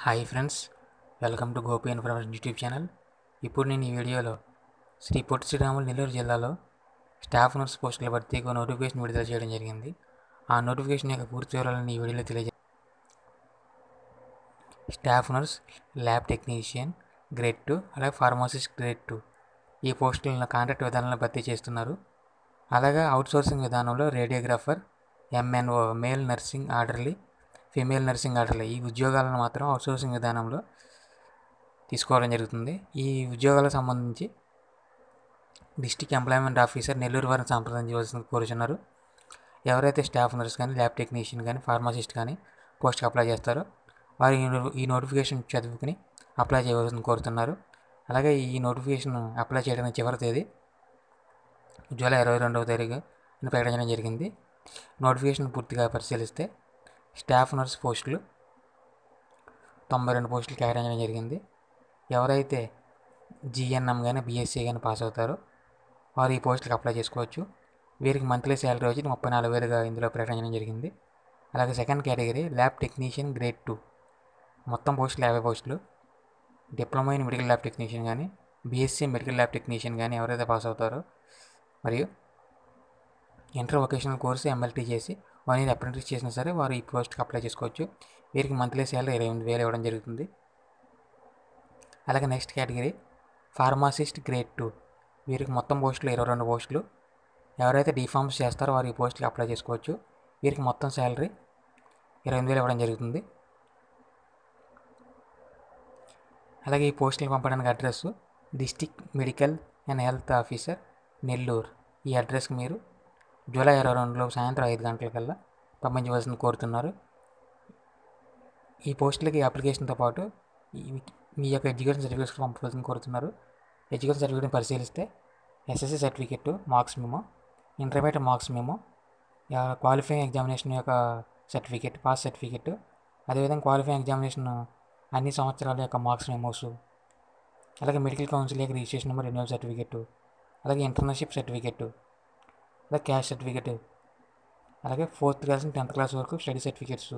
Hi friends, welcome to Gopi information YouTube channel. ఇప్పుడు నేను ఈ వీడియోలో శ్రీ పొట్టి శ్రీరాములు నెల్లూరు జిల్లాలో స్టాఫ్ నర్స్ పోస్టుల భర్తీకి నోటిఫికేషన్ విడుదల చేయడం జరిగింది. ఆ నోటిఫికేషన్ యొక్క పూర్తి వివరాలను ఈ వీడియోలో తెలియజేస్తాను. Staff nurse, lab technician grade 2 అలాగే ఫార్మసిస్ట్ గ్రేడ్ 2 ఈ పోస్టులను కాంట్రాక్ట్ విధానంలో భర్తీ చేస్తున్నారు. అలాగే అవుట్సోర్సింగ్ విధానంలో radiographer, MNO male nursing orderly, female nursing orderly ఈ ఉద్యోగాలను మాత్రం అవుట్సోర్సింగ్ విధానంలో తీసుకోవడం జరుగుతుంది. ఈ ఉద్యోగాలకు సంబంధించి డిస్ట్రిక్ట్ ఎంప్లాయ్మెంట్ ఆఫీసర్ నెల్లూరు వారిని సంప్రదించవలసింది కోరుచున్నారు. ఎవరైతే స్టాఫ్ నర్స్ కానీ, ల్యాబ్ టెక్నీషియన్ కానీ, ఫార్మసిస్ట్ కానీ పోస్ట్కి అప్లై చేస్తారో వారు ఈ నోటిఫికేషన్ చదువుకుని అప్లై చేయవలసింది కోరుతున్నారు. అలాగే ఈ నోటిఫికేషన్ అప్లై చేయడానికి చివరి తేదీ జూలై 22వ తారీఖు అని ప్రకటించడం జరిగింది. నోటిఫికేషన్ పూర్తిగా పరిశీలిస్తే స్టాఫ్ నర్స్ పోస్టులు 92 పోస్టులు కేటాయించడం జరిగింది. ఎవరైతే జిఎన్ఎం కానీ, బీఎస్సీ కానీ పాస్ అవుతారో వారు ఈ పోస్టులకు అప్లై చేసుకోవచ్చు. వీరికి మంత్లీ శాలరీ వచ్చి 34,000గా ఇందులో ప్రకటించడం జరిగింది. అలాగే second category lab technician grade 2 మొత్తం పోస్టులు 50 పోస్టులు. Diploma in medical lab technician కానీ, బీఎస్సీ మెడికల్ ల్యాబ్ టెక్నీషియన్ కానీ ఎవరైతే పాస్ అవుతారో మరియు ఇంటర్ వొకేషనల్ కోర్సు ఎంఎల్టీ చేసి 1 year అప్రెంటిస్ చేసినా సరే వారు ఈ పోస్ట్కి అప్లై చేసుకోవచ్చు. వీరికి మంత్లీ శాలరీ 28,000 ఇవ్వడం జరుగుతుంది. అలాగే నెక్స్ట్ కేటగిరీ ఫార్మసిస్ట్ గ్రేడ్ 2 వీరికి మొత్తం పోస్టులు 22 పోస్టులు. ఎవరైతే డిఫార్మ్స్ చేస్తారో వారు ఈ పోస్ట్కి అప్లై చేసుకోవచ్చు. వీరికి మొత్తం శాలరీ 28,000 ఇవ్వడం జరుగుతుంది. అలాగే ఈ పోస్టులు పంపడానికి address district medical and health officer Nellore. ఈ అడ్రస్కి మీరు జూలై 22లో సాయంత్రం 5 గంటలకల్లా పంపించవలసింది కోరుతున్నారు. ఈ పోస్టులకి అప్లికేషన్తో పాటు మీ యొక్క ఎడ్యుకేషన్ సర్టిఫికేట్స్ పంపవలసింది కోరుతున్నారు. ఎడ్యుకేషన్ సర్టిఫికేట్ని పరిశీలిస్తే SSC certificate, marks memo, intermediate marks memo, qualifying examination యొక్క సర్టిఫికెట్, పాస్ సర్టిఫికెట్, అదేవిధంగా క్వాలిఫైయింగ్ ఎగ్జామినేషన్ అన్ని సంవత్సరాల యొక్క మార్క్స్ మెమోస్, అలాగే మెడికల్ కౌన్సిల్ యొక్క రిజిస్ట్రేషన్ నెంబర్ రెన్యువల్ సర్టిఫికెట్, అలాగే ఇంటర్న్షిప్ సర్టిఫికెట్, అలాగే క్యాష్ సర్టిఫికెట్, అలాగే 4th క్లాస్ నుంచి 10th క్లాస్ వరకు స్టడీ సర్టిఫికెట్స్,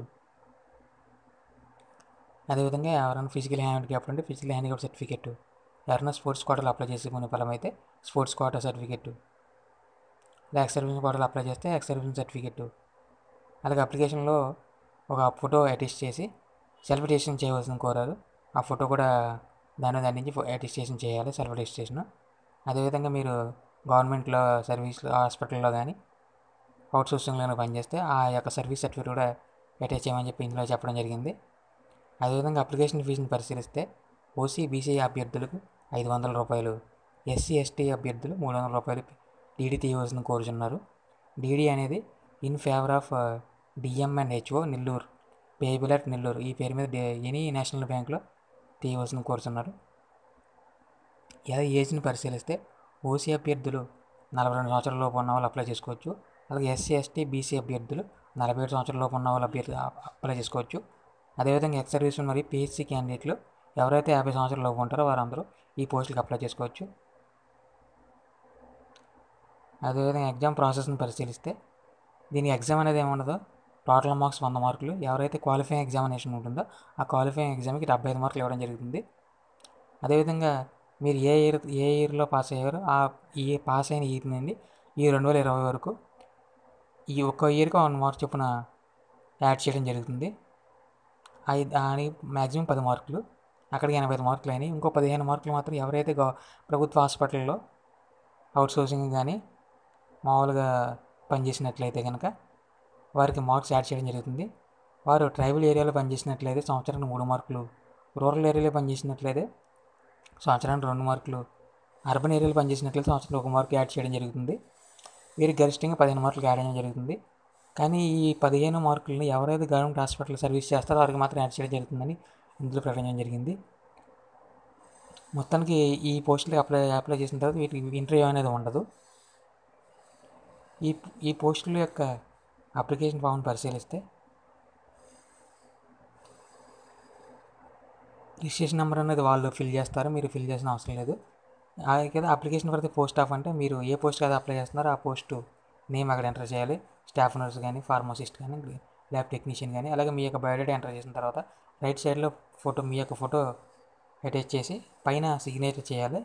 అదేవిధంగా ఎవరైనా ఫిజికల్ హ్యాండిక్యాప్ ఉంటే ఫిజికల్ హ్యాండిక్యాప్ సర్టిఫికెట్, ఎవరైనా స్పోర్ట్స్ కోటాలో అప్లై చేసుకునే ఫలం అయితే స్పోర్ట్స్ కోటా సర్టిఫికెట్, లేదా ఎక్స్ సర్వీస్ కోటాలో అప్లై చేస్తే ఎక్స్ సర్వీస్ సర్టిఫికెట్. అలాగే అప్లికేషన్లో ఒక ఫోటో అటెస్ట్ చేసి సెల్ఫ్ అటెస్టేషన్ చేయవలసింది కోరారు. ఆ ఫోటో కూడా దాని నుంచి అటెస్టేషన్ చేయాలి, సెల్ఫ్ అటెస్టేషన్. అదేవిధంగా మీరు గవర్నమెంట్లో సర్వీస్ హాస్పిటల్లో కానీ అవుట్సోర్సింగ్లో పనిచేస్తే ఆ యొక్క సర్వీస్ సర్టిఫికేట్ కూడా అటాచ్ చేయమని చెప్పి ఇందులో చెప్పడం జరిగింది. అదేవిధంగా అప్లికేషన్ ఫీజుని పరిశీలిస్తే ఓసీ, బీసీ అభ్యర్థులకు 500 రూపాయలు, ఎస్సీ, ఎస్టీ అభ్యర్థులు 300 రూపాయలు డీడీ తీయవలసింది కోరుచున్నారు. డీడీ అనేది in favour of DMNHO Nellore, payable at Nellore ఈ పేరు మీద ఎనీ నేషనల్ బ్యాంక్లో తీయవలసింది కోరుచున్నారు. ఏజ్ని పరిశీలిస్తే ఓసీ అభ్యర్థులు 42 సంవత్సరాల లోపు ఉన్న వాళ్ళు అప్లై చేసుకోవచ్చు. అలాగే ఎస్సీ, ఎస్టీ, బీసీ అభ్యర్థులు 47 సంవత్సరాల లోపు ఉన్న వాళ్ళు అప్లై చేసుకోవచ్చు. అదేవిధంగా ఎక్స్ సర్వీస్ మరియు పిహెచ్సి క్యాండిడేట్లు ఎవరైతే 50 సంవత్సరాల లోపు ఉంటారో వారందరూ ఈ పోస్టులకు అప్లై చేసుకోవచ్చు. అదేవిధంగా ఎగ్జామ్ ప్రాసెస్ని పరిశీలిస్తే దీనికి ఎగ్జామ్ అనేది ఏముండదో, టోటల్ మార్క్స్ 100 మార్కులు. ఎవరైతే క్వాలిఫైయింగ్ ఎగ్జామినేషన్ ఉంటుందో ఆ క్వాలిఫైయింగ్ ఎగ్జామ్కి 75 మార్కులు ఇవ్వడం జరుగుతుంది. అదేవిధంగా మీరు ఏ ఇయర్లో పాస్ అయ్యారో ఈ పాస్ అయిన ఇయర్ నుండి ఈ 2020 వరకు ఈ ఒక్క ఇయర్కి 1 మార్క్ చొప్పున యాడ్ చేయడం జరుగుతుంది. దానికి మ్యాక్సిమం 10 మార్కులు, అక్కడికి 85 మార్కులు అయినాయి. ఇంకో 15 మార్కులు మాత్రం ఎవరైతే ప్రభుత్వ హాస్పిటల్లో అవుట్సోర్సింగ్ కానీ మామూలుగా పనిచేసినట్లయితే కనుక వారికి మార్క్స్ యాడ్ చేయడం జరుగుతుంది. వారు ట్రైబల్ ఏరియాలో పనిచేసినట్లయితే సంవత్సరానికి 3 మార్కులు, రూరల్ ఏరియాలో పనిచేసినట్లయితే సంవత్సరానికి 2 మార్కులు, అర్బన్ ఏరియాలో పనిచేసినట్లయితే సంవత్సరానికి 1 మార్కు యాడ్ చేయడం జరుగుతుంది. వీరికి గరిష్టంగా 15 మార్కులు యాడ్ చేయడం జరుగుతుంది. కానీ ఈ 15 మార్కులని ఎవరైతే గవర్నమెంట్ హాస్పిటల్ సర్వీస్ చేస్తారో వారికి మాత్రం యాడ్ చేయడం జరుగుతుందని ఇందులో ప్రకటించడం జరిగింది. మొత్తానికి ఈ పోస్టులకి అప్లై చేసిన తర్వాత వీటికి ఇంటర్వ్యూ అనేది ఉండదు. ఈ పోస్టుల యొక్క అప్లికేషన్ ఫామ్ని పరిశీలిస్తే రిజిస్ట్రేషన్ నెంబర్ అనేది వాళ్ళు ఫిల్ చేస్తారు, మీరు ఫిల్ చేసిన అవసరం లేదు. కదా application for the post of అంటే మీరు ఏ పోస్ట్ అయితే అప్లై చేస్తున్నారో ఆ పోస్టు నేమ్ అక్కడ ఎంటర్ చేయాలి. స్టాఫ్ నర్స్ కానీ, ఫార్మసిస్ట్ కానీ, ల్యాబ్ టెక్నీషియన్ కానీ. అలాగే మీ యొక్క బయోడేటా ఎంటర్ చేసిన తర్వాత రైట్ సైడ్లో ఫోటో, మీ యొక్క ఫోటో అటాచ్ చేసి పైన సిగ్నేచర్ చేయాలి.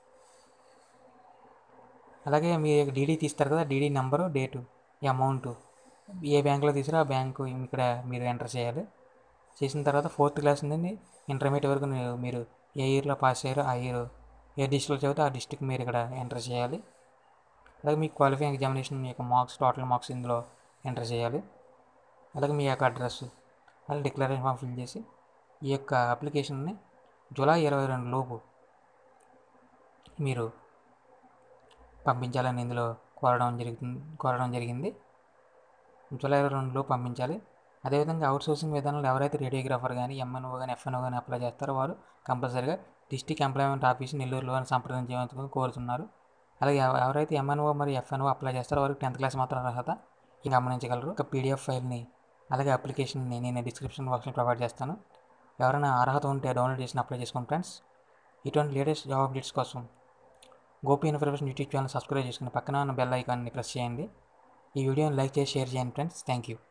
అలాగే మీ డీడీ తీస్తారు కదా, డీడీ నెంబరు, డేటు, ఈ అమౌంట్ ఏ బ్యాంకులో తీసారో ఆ బ్యాంకు ఇక్కడ మీరు ఎంటర్ చేయాలి. చేసిన తర్వాత 4th క్లాస్ నుండి ఇంటర్మీడియట్ వరకు మీరు ఏ ఇయర్లో పాస్ అయ్యారో ఆ ఇయర్, ఏ డిస్ట్రిక్ట్లో చదివితే ఆ డిస్ట్రిక్ట్ మీరు ఇక్కడ ఎంటర్ చేయాలి. అలాగే మీ క్వాలిఫైయింగ్ ఎగ్జామినేషన్ యొక్క మార్క్స్, టోటల్ మార్క్స్ ఇందులో ఎంటర్ చేయాలి. అలాగే మీ యొక్క అడ్రస్, అలాగే డిక్లరేషన్ ఫామ్ ఫిల్ చేసి ఈ యొక్క అప్లికేషన్ని జూలై 22 లోపు మీరు పంపించాలని ఇందులో కోరడం జరిగింది. జూలై 22 లోపు పంపించాలి. అదేవిధంగా అవుట్సోర్సింగ్ విధానంలో ఎవరైతే రేడియోగ్రాఫర్ కానీ, ఎంఎన్ఓ కానీ, ఎఫ్ఎన్ఓ కానీ అప్లై చేస్తారో వారు కంపల్సరీగా డిస్ట్రిక్ట్ ఎంప్లాయ్మెంట్ ఆఫీస్ నెల్లూరులోని సంప్రదించవలసిందిగా కోరుతున్నారు. అలాగే ఎవరైతే ఎంఎన్ఓ మరియు ఎఫ్ఎన్ఓ అప్లై చేస్తారో వారికి 10th క్లాస్ మాత్రం అర్హత గమనించగలరు. ఒక పీడిఎఫ్ ఫైల్ని అలాగే అప్లికేషన్ని నేను డిస్క్రిప్షన్ బాక్స్లో ప్రొవైడ్ చేస్తాను. ఎవరైనా అర్హత ఉంటే డౌన్లోడ్ చేసి అప్లై చేసుకోండి ఫ్రెండ్స్. ఇటువంటి లేటెస్ట్ జాబ్ అప్డేట్స్ కోసం Gopi information YouTube channel subscribe చేసుకుని పక్కన ఉన్న బెల్ ఐకాన్ని ప్రెస్ చేయండి. ఈ వీడియోని లైక్ చేసి షేర్ చేయండి ఫ్రెండ్స్. Thank you.